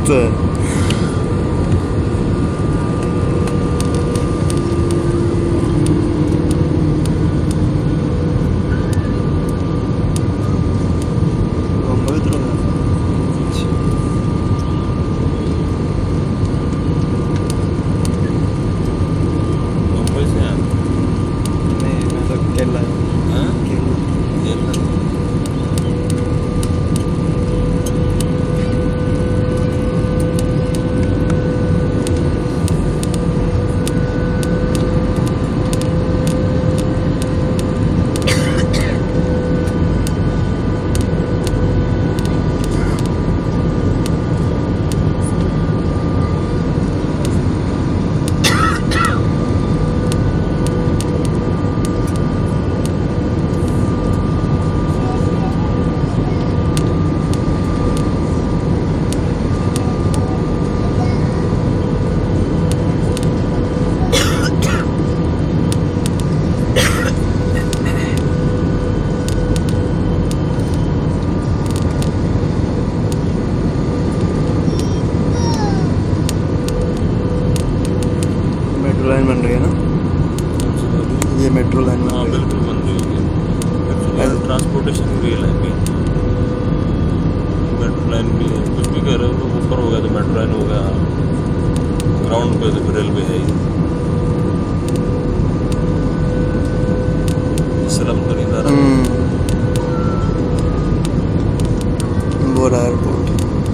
तो है। मुंबई तो मुंबई से आया? नहीं, मैं तो केरला हाँ? केरला। मेट्रो लाइन बन रही है ना, ये मेट्रो लाइन बन हाँ रही है। बिल्कुल बन रही है। ट्रांसपोर्टेशन भी रियल है अभी। मेट्रो लाइन भी है, कुछ भी कह रहे हो, ऊपर हो गया तो मेट्रो लाइन हो गया, ग्राउंड पे तो रेलवे है ही। सलम तो नहीं रहा। बोरा एयरपोर्ट।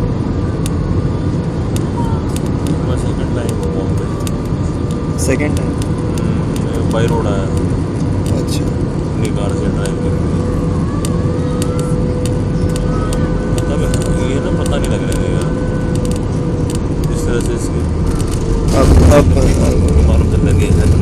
मैं सेकंड टाइम हूँ Bombay. Second time? By road आया, अच्छा। अपनी कार से ड्राइव करके। मतलब ये ना पता नहीं लग रहा है यार, इस तरह से इसके अब मालूम चल लगे है।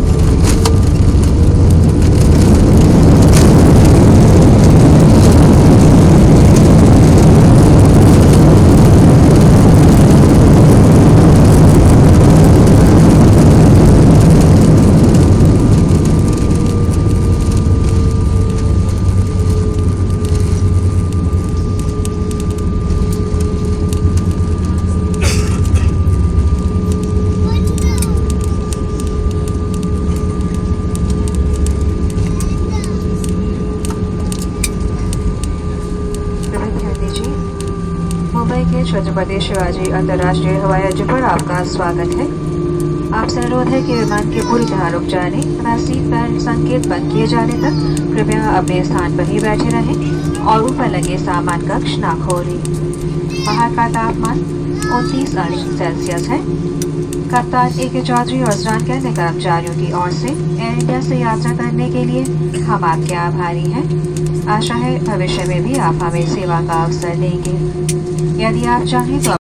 मुंबई के छत्रपति शिवाजी अंतर्राष्ट्रीय हवाई अड्डे पर आपका स्वागत है। आपसे अनुरोध है कि विमान के पूरी तरह रुक जाने तथा सीट बेल्ट संकेत बंद किए जाने तक कृपया अपने स्थान पर ही बैठे रहें और ऊपर लगे सामान कक्ष ना खोलें। बाहर का तापमान 29 सेल्सियस है। कप्तान ए के चौधरी और स्नान के अन्य कर्मचारियों की ओर से एयर इंडिया से यात्रा करने के लिए हम आपके आभारी हैं। आशा है भविष्य में भी आप हमें सेवा का अवसर देंगे। यदि आप चाहें तो